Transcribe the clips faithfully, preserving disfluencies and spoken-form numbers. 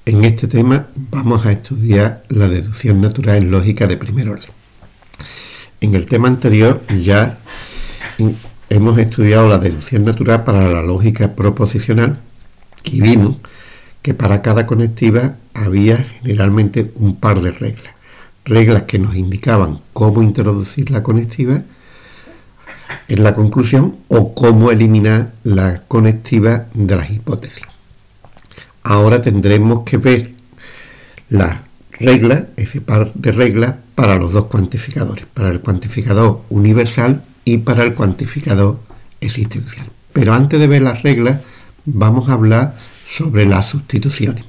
En este tema vamos a estudiar la deducción natural en lógica de primer orden. En el tema anterior ya hemos estudiado la deducción natural para la lógica proposicional y vimos que para cada conectiva había generalmente un par de reglas. Reglas que nos indicaban cómo introducir la conectiva en la conclusión o cómo eliminar la conectiva de las hipótesis. Ahora tendremos que ver las reglas, ese par de reglas, para los dos cuantificadores, para el cuantificador universal y para el cuantificador existencial. Pero antes de ver las reglas, vamos a hablar sobre las sustituciones.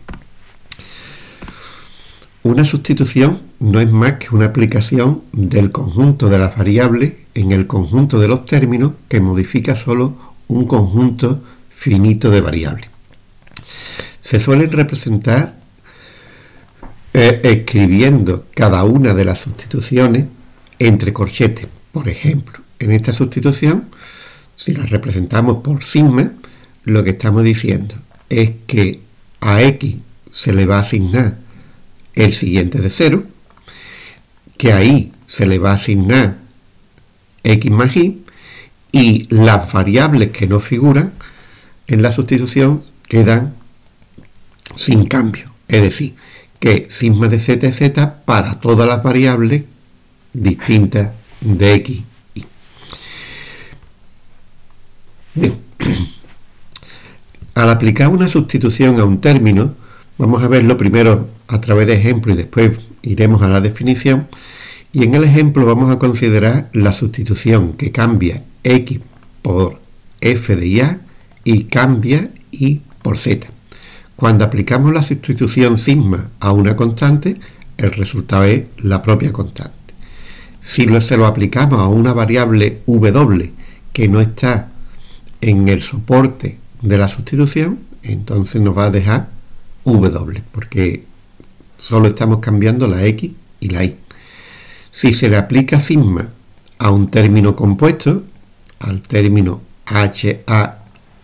Una sustitución no es más que una aplicación del conjunto de las variables en el conjunto de los términos que modifica solo un conjunto finito de variables. Se suelen representar eh, escribiendo cada una de las sustituciones entre corchetes. Por ejemplo, en esta sustitución, si la representamos por sigma, lo que estamos diciendo es que a x se le va a asignar el siguiente de cero, que a y se le va a asignar x más y, y las variables que no figuran en la sustitución quedan sin cambio. Es decir, que sigma de z es z para todas las variables distintas de x y. Bien. Al aplicar una sustitución a un término, vamos a verlo primero a través de ejemplo y después iremos a la definición. Y en el ejemplo vamos a considerar la sustitución que cambia x por f de a y cambia y por z. Cuando aplicamos la sustitución sigma a una constante, el resultado es la propia constante. Si lo, se lo aplicamos a una variable w que no está en el soporte de la sustitución, entonces nos va a dejar w, porque solo estamos cambiando la x y la y. Si se le aplica sigma a un término compuesto, al término h a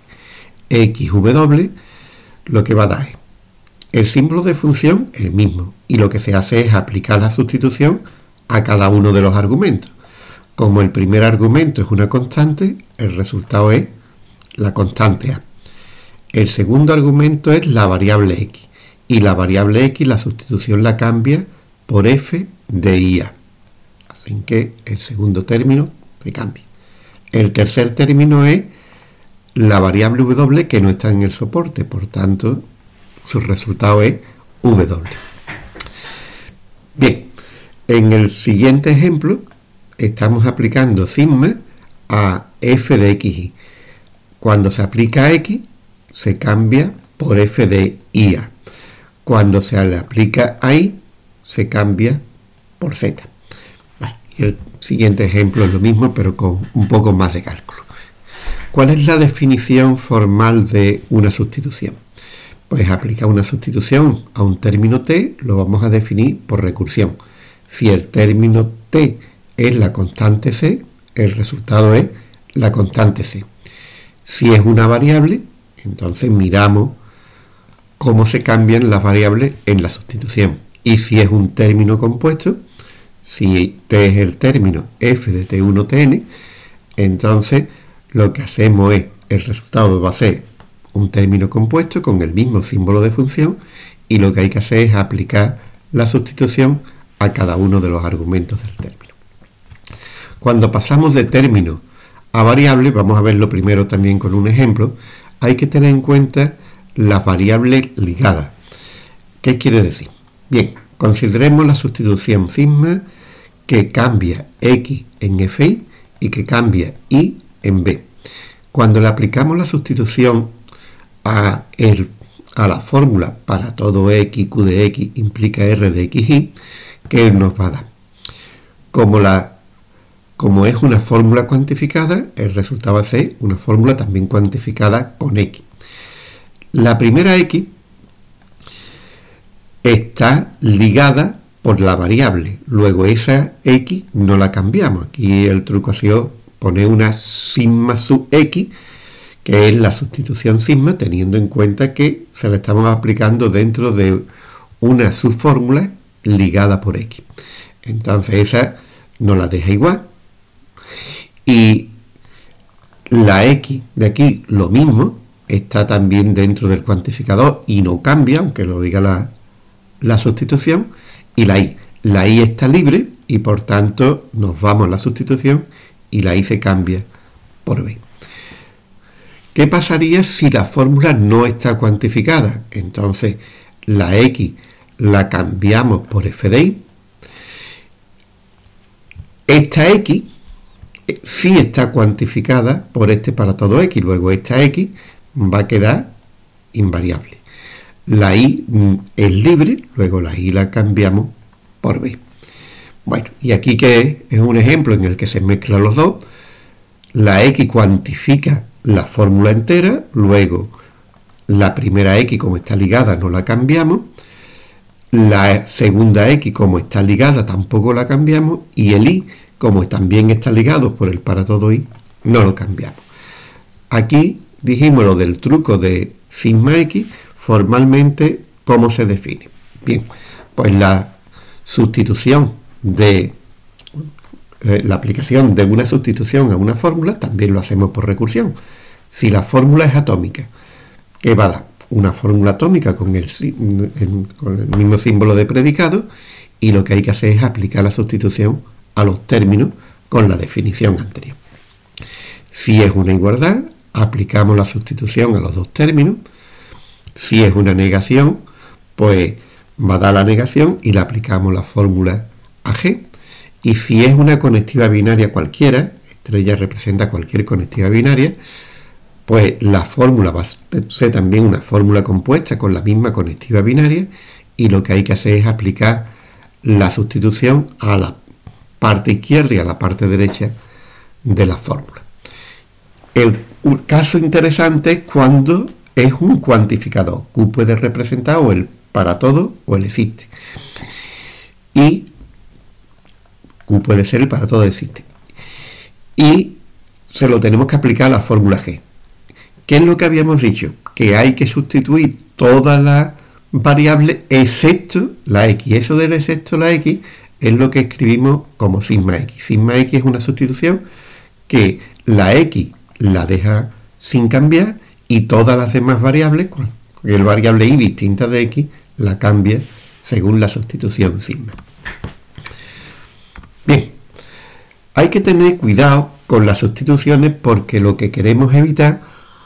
x w, lo que va a dar es el símbolo de función el mismo, y lo que se hace es aplicar la sustitución a cada uno de los argumentos. Como el primer argumento es una constante, el resultado es la constante a. El segundo argumento es la variable x, y la variable x la sustitución la cambia por f de i a. Así que el segundo término se cambia. El tercer término es la variable w que no está en el soporte, por tanto su resultado es w. Bien, en el siguiente ejemplo estamos aplicando sigma a f de xy. Cuando se aplica a x se cambia por f de i a. Cuando se le aplica a y se cambia por z. Vale, y el siguiente ejemplo es lo mismo, pero con un poco más de cálculo. ¿Cuál es la definición formal de una sustitución? Pues aplicar una sustitución a un término t lo vamos a definir por recursión. Si el término t es la constante c, el resultado es la constante c. Si es una variable, entonces miramos cómo se cambian las variables en la sustitución. Y si es un término compuesto, si t es el término f de t uno t n, entonces lo que hacemos es, el resultado va a ser un término compuesto con el mismo símbolo de función, y lo que hay que hacer es aplicar la sustitución a cada uno de los argumentos del término. Cuando pasamos de término a variable, vamos a verlo primero también con un ejemplo, hay que tener en cuenta las variables ligadas. ¿Qué quiere decir? Bien, consideremos la sustitución sigma que cambia x en fi y que cambia y en b. Cuando le aplicamos la sustitución a, el, a la fórmula para todo x, q de x implica r de xy, ¿qué nos va a dar? Como, la, como es una fórmula cuantificada, el resultado va a ser una fórmula también cuantificada con x. La primera x está ligada por la variable, luego esa x no la cambiamos. Aquí el truco ha sido poner una sigma sub x, que es la sustitución sigma, teniendo en cuenta que se la estamos aplicando dentro de una subfórmula ligada por X. Entonces esa nos la deja igual. Y la X de aquí, lo mismo, está también dentro del cuantificador y no cambia, aunque lo diga la, la sustitución. Y la Y. La Y está libre y por tanto nos vamos a la sustitución y la Y se cambia por B. ¿Qué pasaría si la fórmula no está cuantificada? Entonces la X la cambiamos por F de Y. Esta X sí está cuantificada por este para todo X, luego esta X va a quedar invariable. La Y es libre, luego la Y la cambiamos por B. Bueno, y aquí que es un ejemplo en el que se mezclan los dos. La X cuantifica la fórmula entera, luego la primera X como está ligada no la cambiamos, la segunda X como está ligada tampoco la cambiamos, y el Y como también está ligado por el para todo Y no lo cambiamos. Aquí dijimos lo del truco de sigma X, formalmente cómo se define. Bien, pues la sustitución de eh, la aplicación de una sustitución a una fórmula también lo hacemos por recursión. Si la fórmula es atómica, ¿qué va a dar? Una fórmula atómica con el, el, con el mismo símbolo de predicado, y lo que hay que hacer es aplicar la sustitución a los términos con la definición anterior. Si es una igualdad, aplicamos la sustitución a los dos términos. Si es una negación, pues va a dar la negación y le aplicamos la fórmula a G. Y si es una conectiva binaria cualquiera, estrella representa cualquier conectiva binaria, pues la fórmula va a ser también una fórmula compuesta con la misma conectiva binaria, y lo que hay que hacer es aplicar la sustitución a la parte izquierda y a la parte derecha de la fórmula. El caso interesante es cuando es un cuantificador. Q puede representar o el para todo o el existe. Y Q puede ser el para todo existe. Y se lo tenemos que aplicar a la fórmula G. ¿Qué es lo que habíamos dicho? Que hay que sustituir todas las variables excepto la X. Eso del excepto la X es lo que escribimos como sigma X. Sigma X es una sustitución que la X la deja sin cambiar y todas las demás variables, el variable Y distinta de X, la cambia según la sustitución sigma. Bien, hay que tener cuidado con las sustituciones porque lo que queremos evitar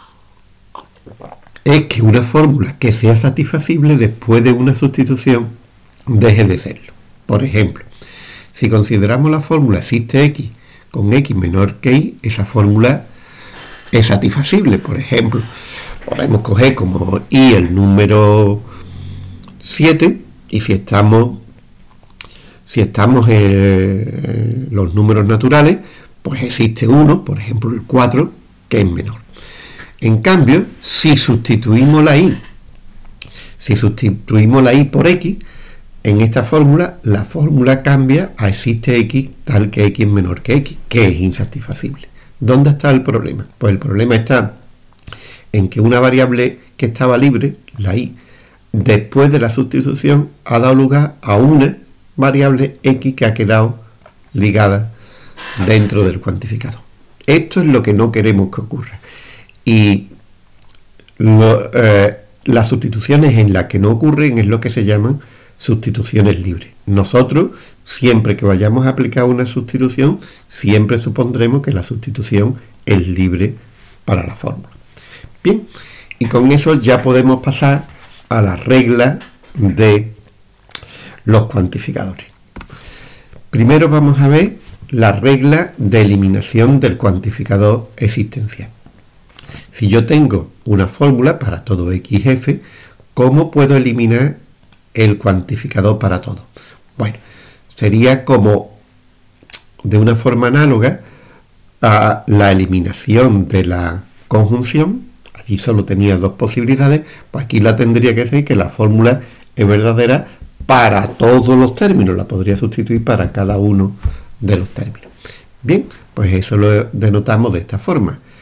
es que una fórmula que sea satisfacible después de una sustitución deje de serlo. Por ejemplo, si consideramos la fórmula existe X con X menor que Y, esa fórmula es satisfacible. Por ejemplo, podemos coger como Y el número siete, y si estamos si estamos en los números naturales, pues existe uno, por ejemplo el cuatro, que es menor. En cambio, si sustituimos la Y, si sustituimos la Y por X, en esta fórmula, la fórmula cambia a existe X tal que X es menor que X, que es insatisfacible. ¿Dónde está el problema? Pues el problema está en que una variable que estaba libre, la Y, después de la sustitución ha dado lugar a una variable X que ha quedado ligada dentro del cuantificador. Esto es lo que no queremos que ocurra. Y lo, eh, las sustituciones en las que no ocurren es lo que se llaman sustituciones libres. Nosotros, siempre que vayamos a aplicar una sustitución, siempre supondremos que la sustitución es libre para la fórmula. Bien, y con eso ya podemos pasar a la regla de los cuantificadores. Primero vamos a ver la regla de eliminación del cuantificador existencial. Si yo tengo una fórmula para todo X F, ¿cómo puedo eliminar el cuantificador para todo? Bueno, sería como de una forma análoga a la eliminación de la conjunción. Allí solo tenía dos posibilidades, pues aquí la tendría que ser que la fórmula es verdadera para todos los términos, la podría sustituir para cada uno de los términos. Bien, pues eso lo denotamos de esta forma.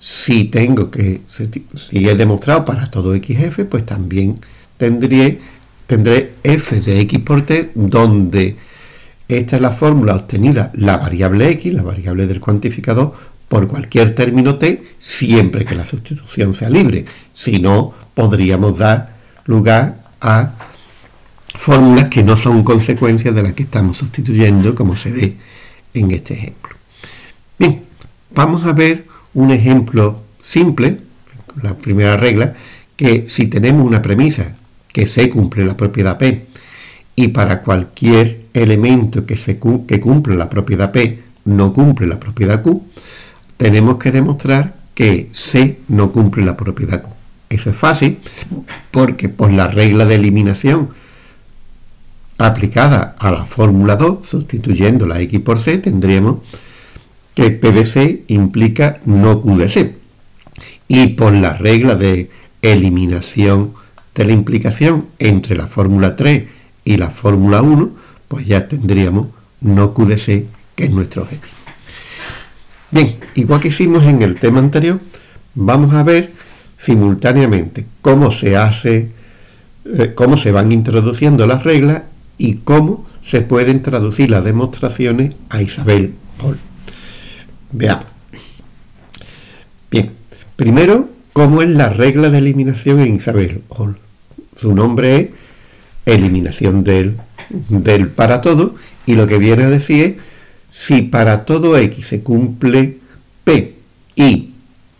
Si tengo que, si he demostrado para todo xf, pues también tendré, tendré f de x por t, donde esta es la fórmula obtenida, la variable x, la variable del cuantificador, por cualquier término t, siempre que la sustitución sea libre. Si no, podríamos dar lugar a fórmulas que no son consecuencias de las que estamos sustituyendo, como se ve en este ejemplo. Bien, vamos a ver un ejemplo simple, la primera regla, que si tenemos una premisa que se cumple la propiedad P, y para cualquier elemento que, se, que cumple la propiedad P no cumple la propiedad Q, tenemos que demostrar que C no cumple la propiedad Q. Eso es fácil, porque por la regla de eliminación aplicada a la fórmula dos, sustituyendo la X por C, tendríamos que P de C implica no Q de C. Y por la regla de eliminación de la implicación entre la fórmula tres y la fórmula uno, pues ya tendríamos no Q de C, que es nuestro objetivo. Bien, igual que hicimos en el tema anterior, vamos a ver simultáneamente cómo se hace, eh, cómo se van introduciendo las reglas y cómo se pueden traducir las demostraciones a Isabelle Hall. Veamos. Bien, primero, ¿cómo es la regla de eliminación en Isabelle Hall? Su nombre es eliminación del, del para todo, y lo que viene a decir es, si para todo X se cumple P y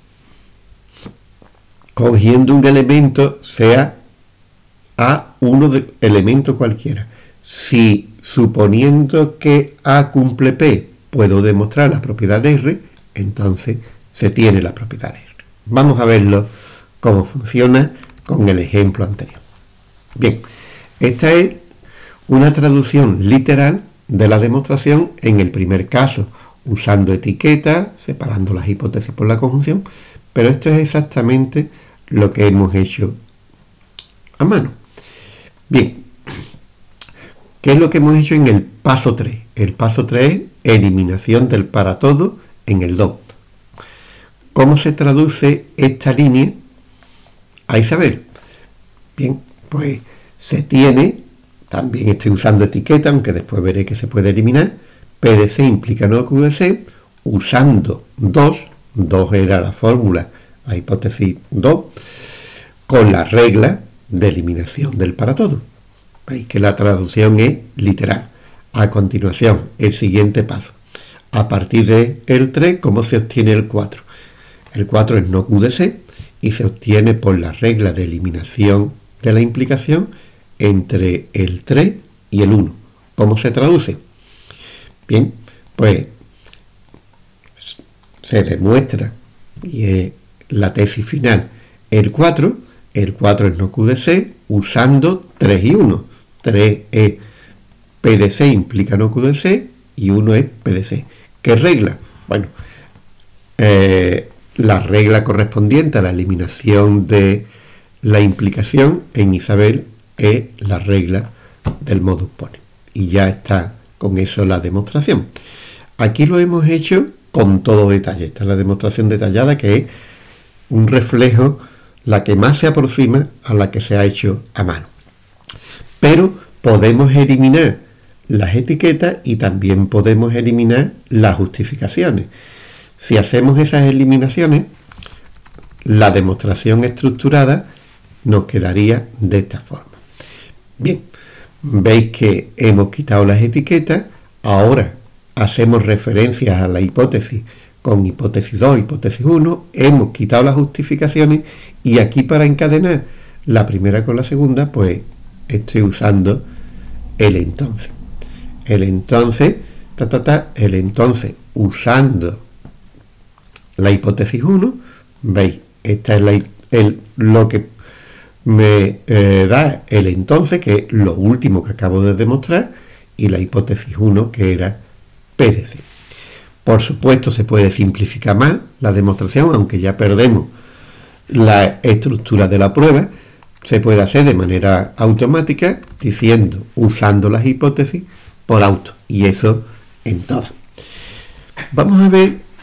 cogiendo un elemento sea A uno de elemento cualquiera, si suponiendo que A cumple P puedo demostrar la propiedad R, entonces se tiene la propiedad R. Vamos a verlo cómo funciona con el ejemplo anterior. Bien, esta es una traducción literal de la demostración en el primer caso, usando etiquetas, separando las hipótesis por la conjunción, pero esto es exactamente lo que hemos hecho a mano. Bien, ¿qué es lo que hemos hecho en el paso tres? El paso tres es eliminación del para todo en el dos. ¿Cómo se traduce esta línea a Isabelle? Bien, pues se tiene, también estoy usando etiqueta, aunque después veré que se puede eliminar, P de C implica no Q de C, usando dos, dos era la fórmula, la hipótesis dos, con la regla de eliminación del para todo. Veis que la traducción es literal. A continuación, el siguiente paso. A partir del tres, ¿cómo se obtiene el cuatro? El cuatro es no Q de C y se obtiene por la regla de eliminación de la implicación entre el tres y el uno. ¿Cómo se traduce? Bien, pues se demuestra, y es la tesis final, el cuatro, el cuatro es no Q de C, usando tres y uno. tres es P de C implica no Q de C y uno es P de C. ¿Qué regla? Bueno, eh, la regla correspondiente a la eliminación de la implicación en Isabelle es la regla del modus ponens. Y ya está con eso la demostración. Aquí lo hemos hecho con todo detalle. Esta es la demostración detallada, que es un reflejo, la que más se aproxima a la que se ha hecho a mano. Pero podemos eliminar las etiquetas y también podemos eliminar las justificaciones. Si hacemos esas eliminaciones, la demostración estructurada nos quedaría de esta forma. Bien, veis que hemos quitado las etiquetas, ahora hacemos referencias a la hipótesis con hipótesis dos, hipótesis uno, hemos quitado las justificaciones y aquí para encadenar la primera con la segunda, pues estoy usando el entonces. El entonces, ta, ta, ta, el entonces usando la hipótesis uno, veis, esta es la, el, lo que me eh, da el entonces, que es lo último que acabo de demostrar, y la hipótesis uno, que era P de C. Por supuesto, se puede simplificar más la demostración, aunque ya perdemos la estructura de la prueba. Se puede hacer de manera automática, diciendo, usando las hipótesis por auto, y eso en todas. Vamos a ver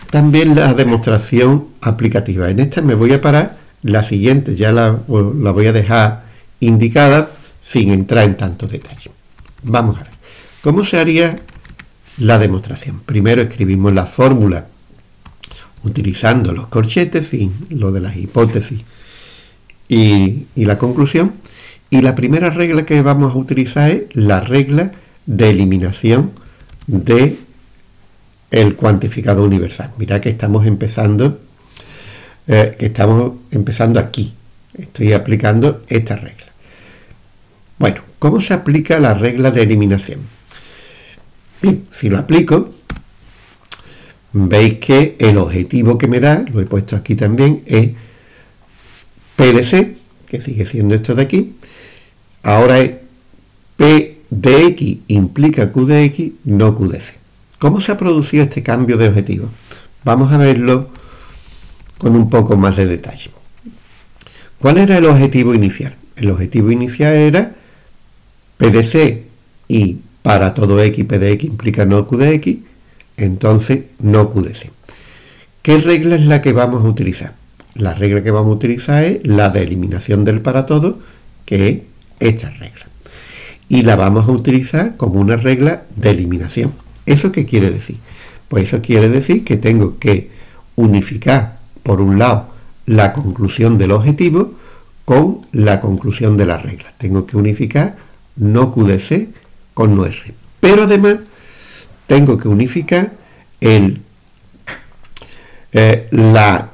también la demostración aplicativa. En esta me voy a parar, la siguiente ya la, la voy a dejar indicada sin entrar en tanto detalle. Vamos a ver, ¿cómo se haría la demostración? Primero escribimos la fórmula utilizando los corchetes y lo de las hipótesis y, y la conclusión. Y la primera regla que vamos a utilizar es la regla de eliminación de el cuantificador universal. Mirad que estamos empezando, eh, que estamos empezando aquí. Estoy aplicando esta regla. Bueno, ¿cómo se aplica la regla de eliminación? Bien, si lo aplico, veis que el objetivo que me da, lo he puesto aquí también, es P de C, que sigue siendo esto de aquí. Ahora es P de X implica Q de X, no Q de C. ¿Cómo se ha producido este cambio de objetivo? Vamos a verlo con un poco más de detalle. ¿Cuál era el objetivo inicial? El objetivo inicial era P de C y para todo X, P de X implica no Q de X, entonces no Q de C. ¿Qué regla es la que vamos a utilizar? La regla que vamos a utilizar es la de eliminación del para todo, que es esta regla. Y la vamos a utilizar como una regla de eliminación. ¿Eso qué quiere decir? Pues eso quiere decir que tengo que unificar, por un lado, la conclusión del objetivo con la conclusión de la regla. Tengo que unificar no Q de C con no R. Pero además, tengo que unificar el, eh, la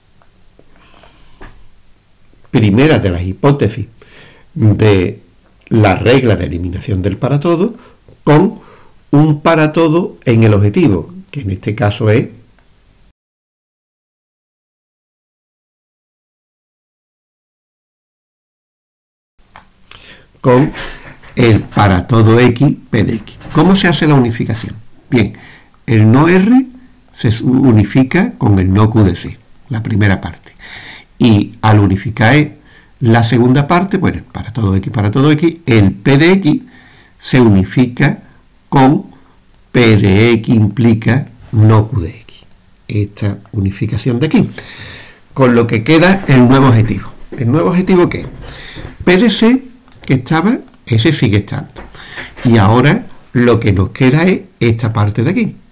primera de las hipótesis de la regla de eliminación del para todo con un para todo en el objetivo, que en este caso es con el para todo X, P de X. ¿Cómo se hace la unificación? Bien, el no R se unifica con el no Q de C, la primera parte. Y al unificar la segunda parte, bueno, para todo X, para todo X, el P de X se unifica con P de X implica no Q de X. Esta unificación de aquí. Con lo que queda el nuevo objetivo. ¿El nuevo objetivo qué? P de C, que estaba, ese sigue estando. Y ahora lo que nos queda es esta parte de aquí.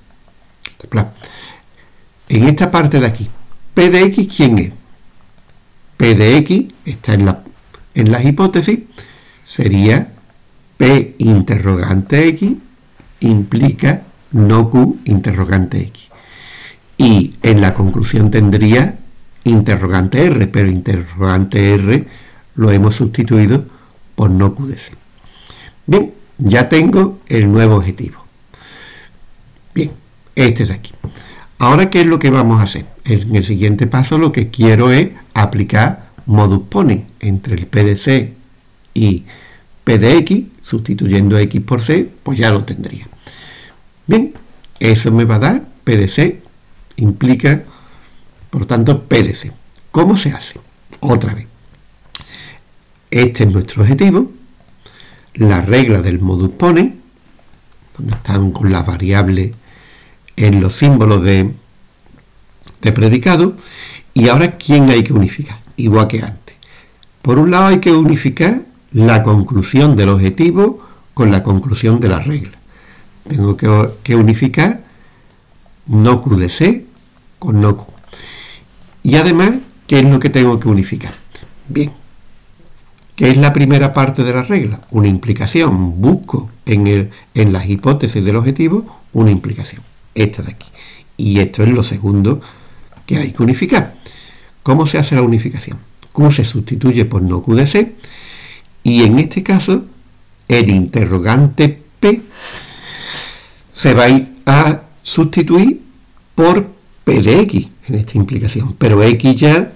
En esta parte de aquí, P de X, ¿quién es? P de X está en, la, en las hipótesis, sería P interrogante X implica no Q interrogante X. Y en la conclusión tendría interrogante R, pero interrogante R lo hemos sustituido por no Q de C. Bien, ya tengo el nuevo objetivo. Bien, este es aquí. Ahora, ¿qué es lo que vamos a hacer? En el siguiente paso lo que quiero es aplicar modus ponens entre el P de C y P de X, sustituyendo X por C, pues ya lo tendría. Bien, eso me va a dar P de C, implica, por tanto, P de C. ¿Cómo se hace? Otra vez. Este es nuestro objetivo, la regla del modus ponens, donde están con las variables en los símbolos de, de predicado, y ahora ¿quién hay que unificar? Igual que antes. Por un lado hay que unificar la conclusión del objetivo con la conclusión de la regla. Tengo que, que unificar no Q de C con no Q. Y además, ¿qué es lo que tengo que unificar? Bien, ¿qué es la primera parte de la regla? Una implicación. Busco en, el, en las hipótesis del objetivo una implicación. Esta de aquí. Y esto es lo segundo que hay que unificar. ¿Cómo se hace la unificación? Q se sustituye por no Q de C y en este caso el interrogante P se va a, ir a sustituir por P de X en esta implicación, pero X ya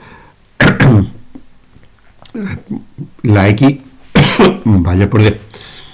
la X vaya por Dios,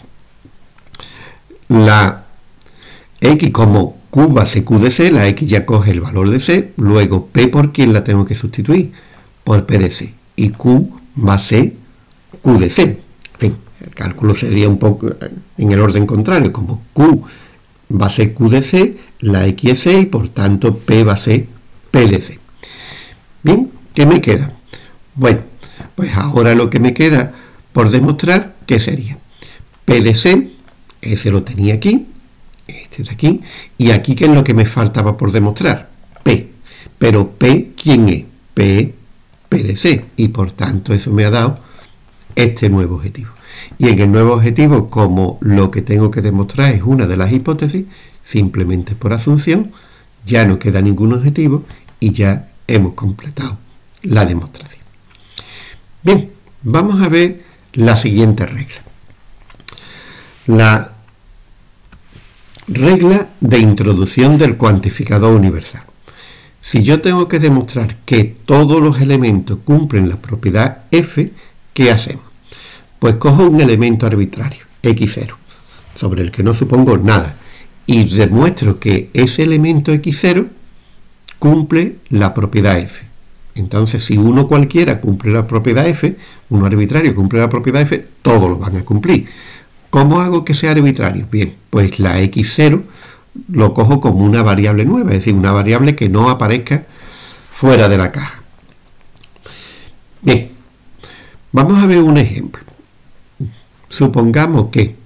la X como Q va a ser Q de C, la X ya coge el valor de C, luego P por quién la tengo que sustituir, por P de C, y Q va a ser Q de C. En fin, el cálculo sería un poco en el orden contrario, como Q va a ser Q de C, la X es C y por tanto P va a ser P de C. Bien, ¿qué me queda? Bueno, pues ahora lo que me queda por demostrar, ¿qué sería? P de C, ese lo tenía aquí, este de aquí, y aquí, ¿qué es lo que me faltaba por demostrar? P. Pero P, ¿quién es? P, P de C, y por tanto eso me ha dado este nuevo objetivo. Y en el nuevo objetivo, como lo que tengo que demostrar es una de las hipótesis, simplemente por asunción, ya no queda ningún objetivo y ya hemos completado la demostración. Bien, vamos a ver la siguiente regla. La regla de introducción del cuantificador universal. Si yo tengo que demostrar que todos los elementos cumplen la propiedad F, ¿qué hacemos? Pues cojo un elemento arbitrario, equis cero, sobre el que no supongo nada, y demuestro que ese elemento equis cero cumple la propiedad F. Entonces, si uno cualquiera cumple la propiedad F, uno arbitrario cumple la propiedad F, todos lo van a cumplir. ¿Cómo hago que sea arbitrario? Bien, pues la equis cero lo cojo como una variable nueva, es decir, una variable que no aparezca fuera de la caja. Bien, vamos a ver un ejemplo. Supongamos que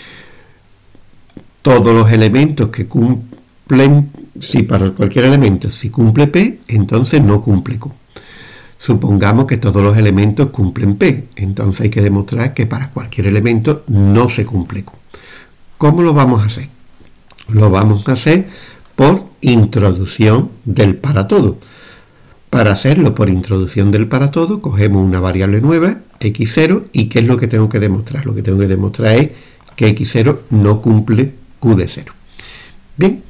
todos los elementos que cumplen, si para cualquier elemento, si cumple P, entonces no cumple Q. Supongamos que todos los elementos cumplen P, entonces hay que demostrar que para cualquier elemento no se cumple Q. ¿Cómo lo vamos a hacer? Lo vamos a hacer por introducción del para todo. Para hacerlo por introducción del para todo, cogemos una variable nueva, equis cero, y ¿qué es lo que tengo que demostrar? Lo que tengo que demostrar es que equis cero no cumple Q de cero. Bien,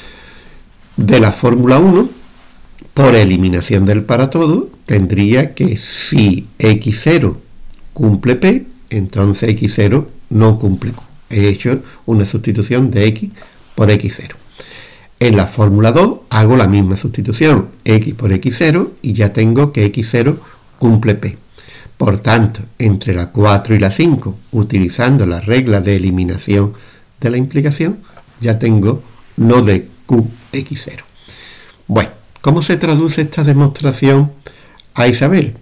de la fórmula uno, por eliminación del para todo, tendría que si equis cero cumple P, entonces equis cero no cumple Q. He hecho una sustitución de X por equis cero. En la fórmula dos hago la misma sustitución, X por equis cero, y ya tengo que equis cero cumple P. Por tanto, entre la cuatro y la cinco, utilizando la regla de eliminación de la implicación, ya tengo no de Q equis cero. Bueno, ¿cómo se traduce esta demostración a Isabel?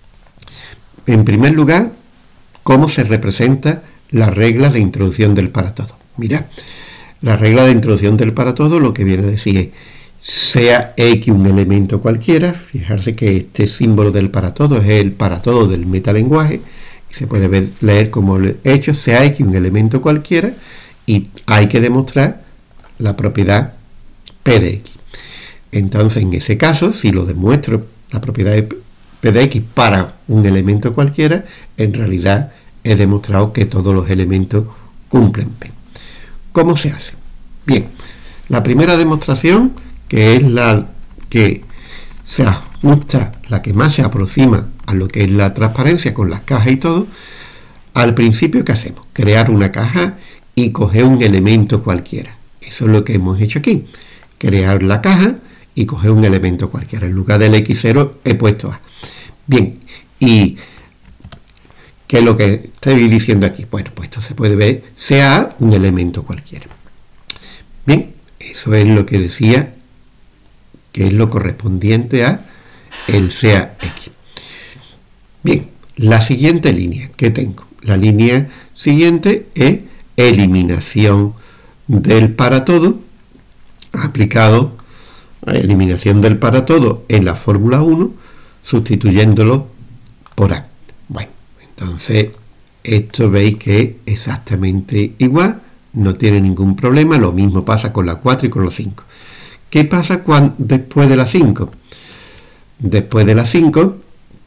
En primer lugar, ¿cómo se representa la regla de introducción del para todo? Mirad, la regla de introducción del para todo lo que viene a decir es, sea X un elemento cualquiera, fijarse que este símbolo del para todo es el para todo del metalenguaje, y se puede ver, leer como hecho, sea X un elemento cualquiera, y hay que demostrar la propiedad P de X. Entonces, en ese caso, si lo demuestro, la propiedad de P de X para un elemento cualquiera, en realidad he demostrado que todos los elementos cumplen P. ¿Cómo se hace? Bien, la primera demostración, que es la que se ajusta, la que más se aproxima a lo que es la transparencia con las cajas y todo, al principio, ¿qué hacemos? Crear una caja y coger un elemento cualquiera. Eso es lo que hemos hecho aquí. Crear la caja y coger un elemento cualquiera. En lugar del equis cero he puesto A. Bien, y ¿qué es lo que estoy diciendo aquí? Bueno, pues esto se puede ver, sea A un elemento cualquiera. Bien, eso es lo que decía, que es lo correspondiente a el sea X. Bien, la siguiente línea que tengo. La línea siguiente es eliminación del para todo, aplicado a eliminación del para todo en la fórmula uno, sustituyéndolo por A. Bueno, entonces esto veis que es exactamente igual, no tiene ningún problema. Lo mismo pasa con la cuatro y con la cinco. ¿Qué pasa cuando, después de la cinco? Después de la cinco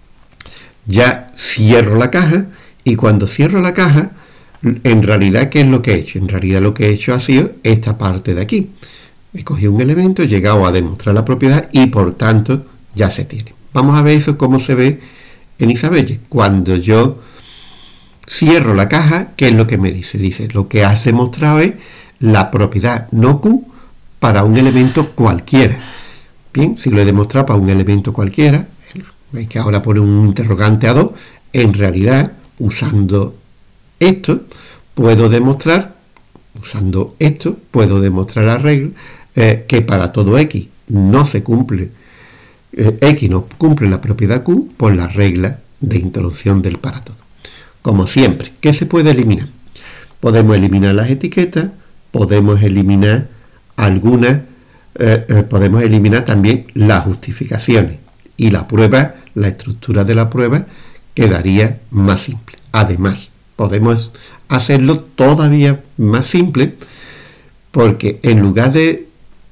ya cierro la caja, y cuando cierro la caja, en realidad, ¿qué es lo que he hecho? En realidad lo que he hecho ha sido esta parte de aquí. He cogido un elemento, he llegado a demostrar la propiedad y por tanto ya se tiene. Vamos a ver eso cómo se ve en Isabelle. Cuando yo cierro la caja, ¿qué es lo que me dice? Dice, lo que has demostrado es la propiedad no Q para un elemento cualquiera. Bien, si lo he demostrado para un elemento cualquiera, veis que ahora pone un interrogante a dos, en realidad, usando esto, puedo demostrar, usando esto, puedo demostrar la regla, eh, que para todo X no se cumple, eh, X no cumple la propiedad Q por la regla de introducción del para todo. Como siempre, ¿qué se puede eliminar? Podemos eliminar las etiquetas, podemos eliminar algunas, eh, eh, podemos eliminar también las justificaciones, y la prueba, la estructura de la prueba quedaría más simple. Además, podemos hacerlo todavía más simple, porque en lugar de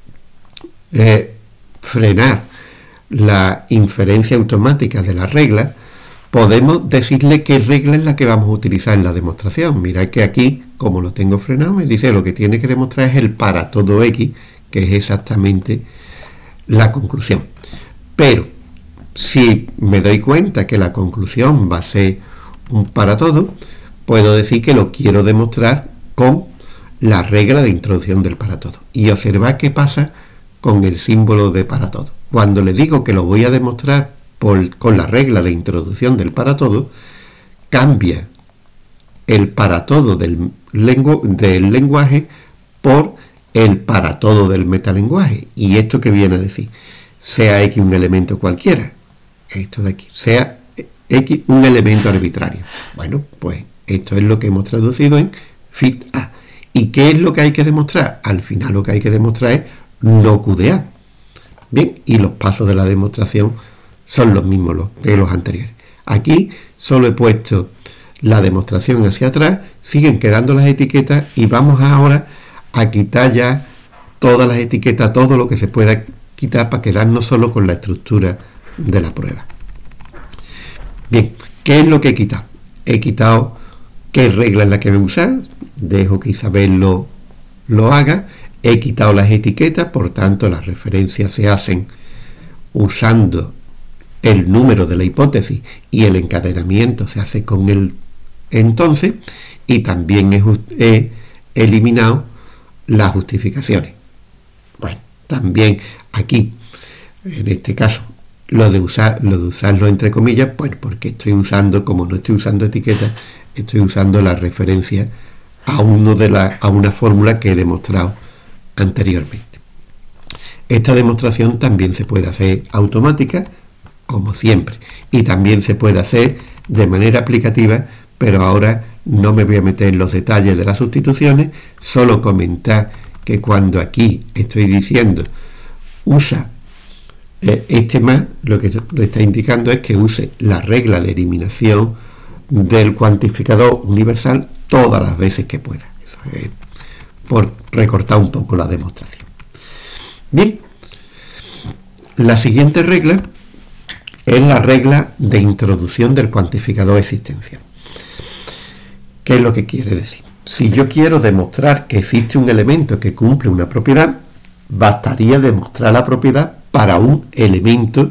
eh, frenar la inferencia automática de la regla, podemos decirle qué regla es la que vamos a utilizar en la demostración. Mirad que aquí, como lo tengo frenado, me dice lo que tiene que demostrar es el para todo X, que es exactamente la conclusión. Pero si me doy cuenta que la conclusión va a ser un para todo, puedo decir que lo quiero demostrar con la regla de introducción del para todo. Y observad qué pasa con el símbolo de para todo. Cuando le digo que lo voy a demostrar por, con la regla de introducción del para todo, cambia el para todo del, lengu del lenguaje por el para todo del metalenguaje. ¿Y esto qué viene a decir? Sea X un elemento cualquiera, esto de aquí, sea X un elemento arbitrario. Bueno, pues esto es lo que hemos traducido en fit A. ¿Y qué es lo que hay que demostrar? Al final lo que hay que demostrar es no Q de A. Bien, y los pasos de la demostración son los mismos los, de los anteriores. Aquí solo he puesto la demostración hacia atrás, siguen quedando las etiquetas y vamos ahora a quitar ya todas las etiquetas, todo lo que se pueda quitar para quedarnos solo con la estructura de la prueba. Bien, ¿qué es lo que he quitado? He quitado qué regla es la que voy a usar, dejo que Isabel lo, lo haga. He quitado las etiquetas, por tanto las referencias se hacen usando el número de la hipótesis y el encadenamiento se hace con el entonces, y también he, he eliminado las justificaciones. Bueno, también aquí, en este caso, lo de usar, lo de usarlo entre comillas, pues porque estoy usando, como no estoy usando etiquetas, estoy usando la referencia a uno de la, a una fórmula que he demostrado anteriormente. Esta demostración también se puede hacer automática, como siempre, y también se puede hacer de manera aplicativa, pero ahora no me voy a meter en los detalles de las sustituciones, solo comentar que cuando aquí estoy diciendo usa eh, este más, lo que le está indicando es que use la regla de eliminación del cuantificador universal todas las veces que pueda. Eso es por recortar un poco la demostración. Bien, la siguiente regla es la regla de introducción del cuantificador existencial. ¿Qué es lo que quiere decir? Si yo quiero demostrar que existe un elemento que cumple una propiedad, bastaría demostrar la propiedad para un elemento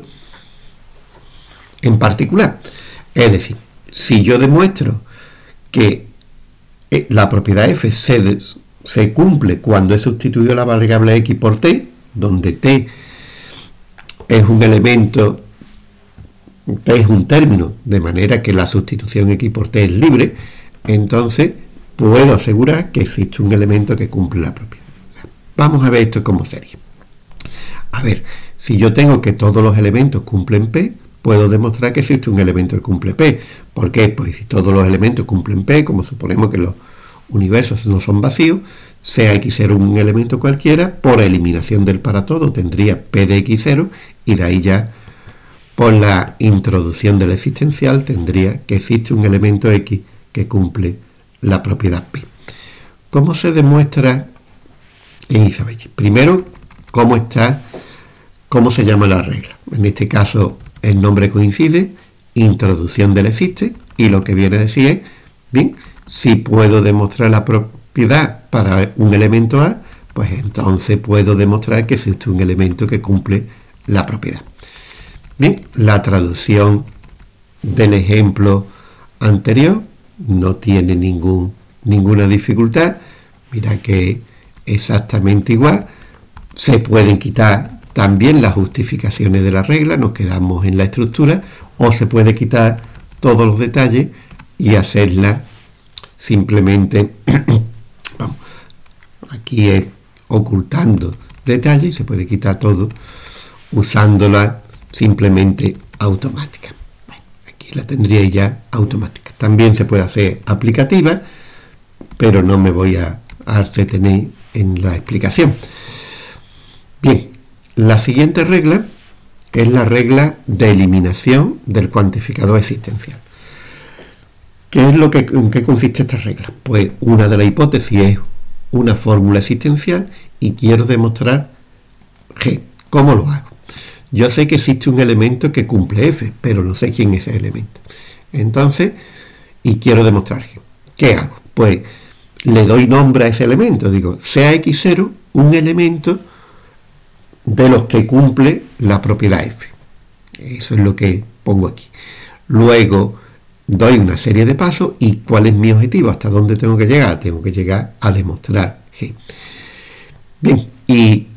en particular. Es decir, si yo demuestro que la propiedad f se, se cumple cuando he sustituido la variable x por t, donde t es un elemento, t es un término, de manera que la sustitución x por t es libre, entonces puedo asegurar que existe un elemento que cumple la propiedad. Vamos a ver esto cómo sería. A ver, si yo tengo que todos los elementos cumplen P, puedo demostrar que existe un elemento que cumple P. ¿Por qué? Pues si todos los elementos cumplen P, como suponemos que los universos no son vacíos, sea x cero un elemento cualquiera, por eliminación del para todo tendría P de x cero, y de ahí ya, por la introducción del existencial, tendría que existe un elemento x que cumple la propiedad P. ¿Cómo se demuestra en Isabel? Primero, ¿cómo está, cómo se llama la regla? En este caso, el nombre coincide, introducción del existe, y lo que viene a decir es, bien, si puedo demostrar la propiedad para un elemento A, pues entonces puedo demostrar que existe un elemento que cumple la propiedad. Bien, la traducción del ejemplo anterior no tiene ningún, ninguna dificultad. Mira que exactamente igual. Se pueden quitar también las justificaciones de la regla, nos quedamos en la estructura, o se puede quitar todos los detalles y hacerla simplemente vamos, aquí es ocultando detalle y se puede quitar todo usándola simplemente automática. Bueno, aquí la tendría ya automática. También se puede hacer aplicativa, pero no me voy a, a detener en la explicación. Bien, la siguiente regla es la regla de eliminación del cuantificador existencial. ¿Qué es lo que, en qué consiste esta regla? Pues una de las hipótesis es una fórmula existencial y quiero demostrar G. ¿Cómo lo hago? Yo sé que existe un elemento que cumple F, pero no sé quién es ese elemento. Entonces, y quiero demostrar G. ¿Qué hago? Pues le doy nombre a ese elemento. Digo, sea X cero un elemento de los que cumple la propiedad F. Eso es lo que pongo aquí. Luego doy una serie de pasos y ¿cuál es mi objetivo? ¿Hasta dónde tengo que llegar? Tengo que llegar a demostrar G. Bien, ¿y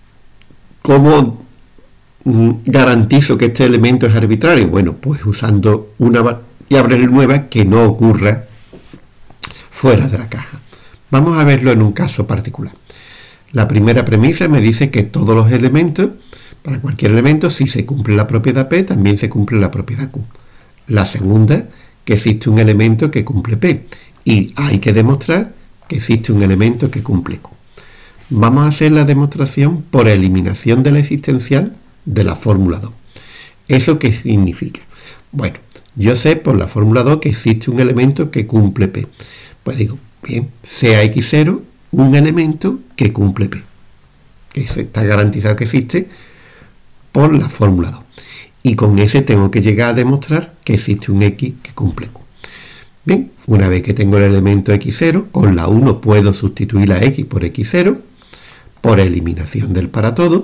cómo garantizo que este elemento es arbitrario? Bueno, pues usando una variable nueva que no ocurra fuera de la caja. Vamos a verlo en un caso particular. La primera premisa me dice que todos los elementos, para cualquier elemento, si se cumple la propiedad P, también se cumple la propiedad Q. La segunda, que existe un elemento que cumple P. Y hay que demostrar que existe un elemento que cumple Q. Vamos a hacer la demostración por eliminación de la existencial de la fórmula dos. ¿Eso qué significa? Bueno, yo sé por la fórmula dos que existe un elemento que cumple P. Pues digo, bien, sea X cero un elemento que cumple P. Que está garantizado que existe por la fórmula dos. Y con ese tengo que llegar a demostrar que existe un X que cumple Q. Bien, una vez que tengo el elemento X cero, con la uno puedo sustituir la X por X cero, por eliminación del para todo,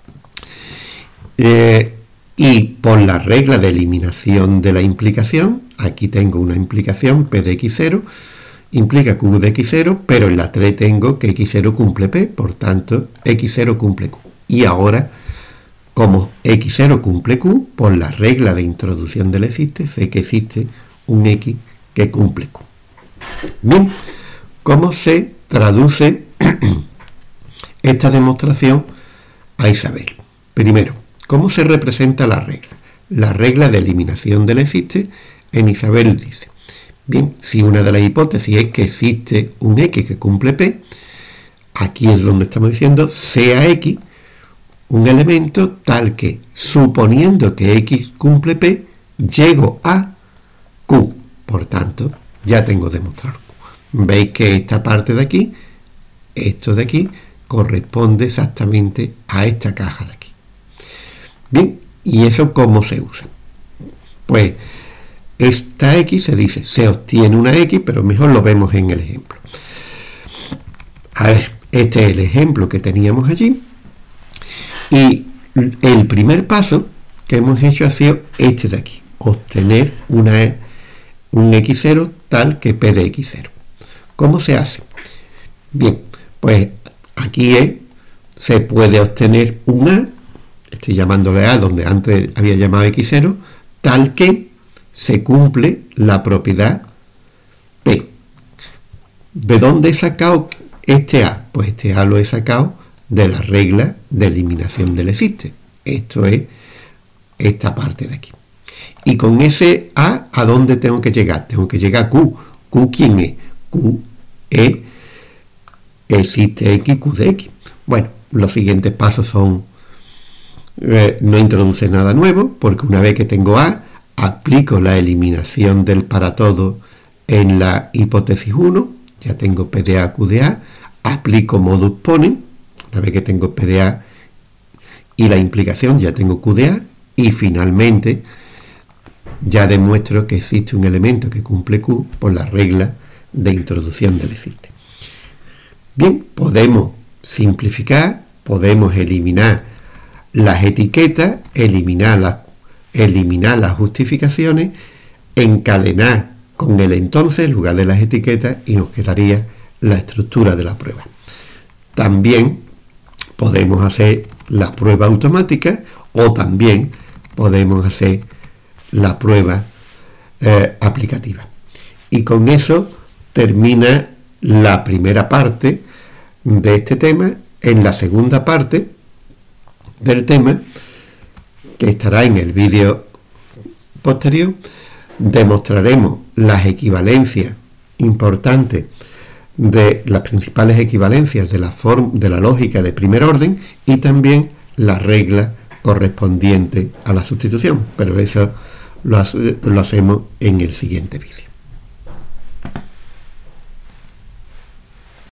eh, y por la regla de eliminación de la implicación, aquí tengo una implicación, P de X cero, implica Q de X cero, pero en la tres tengo que X cero cumple P, por tanto, X cero cumple Q. Y ahora, como X cero cumple Q, por la regla de introducción del existe, sé que existe un X que cumple Q. Bien, ¿cómo se traduce esta demostración a Isabel? Primero, ¿cómo se representa la regla? La regla de eliminación del existe en Isabel dice, bien, si una de las hipótesis es que existe un X que cumple P, aquí es donde estamos diciendo sea X un elemento tal que, suponiendo que X cumple P, llego a Q. Por tanto, ya tengo demostrado Q. Veis que esta parte de aquí, esto de aquí, corresponde exactamente a esta caja de aquí. Bien, ¿y eso cómo se usa? Pues esta X se dice, se obtiene una X, pero mejor lo vemos en el ejemplo. A ver, este es el ejemplo que teníamos allí. Y el primer paso que hemos hecho ha sido este de aquí, obtener una, un X cero tal que P de X cero. ¿Cómo se hace? Bien, pues aquí es, se puede obtener un A, estoy llamándole A donde antes había llamado X cero, tal que se cumple la propiedad P. ¿De dónde he sacado este A? Pues este A lo he sacado de la regla de eliminación del existe. Esto es esta parte de aquí. Y con ese A, ¿a dónde tengo que llegar? Tengo que llegar a Q. ¿Q quién es? Q es existe X, Q de X. Bueno, los siguientes pasos son, eh, no introduce nada nuevo, porque una vez que tengo A, aplico la eliminación del para todo en la hipótesis uno, ya tengo P de A, Q de A, aplico modus ponens, una vez que tengo P de A y la implicación, ya tengo Q de A, y finalmente ya demuestro que existe un elemento que cumple Q por la regla de introducción del existe. Bien, podemos simplificar, podemos eliminar las etiquetas, eliminar las, eliminar las justificaciones, encadenar con el entonces en lugar de las etiquetas y nos quedaría la estructura de la prueba. También podemos hacer la prueba automática o también podemos hacer la prueba eh, aplicativa. Y con eso termina la primera parte de este tema. En la segunda parte del tema, que estará en el vídeo posterior, demostraremos las equivalencias importantes de las principales equivalencias de la, form, de la lógica de primer orden y también la regla correspondiente a la sustitución, pero eso lo, lo hacemos en el siguiente vídeo.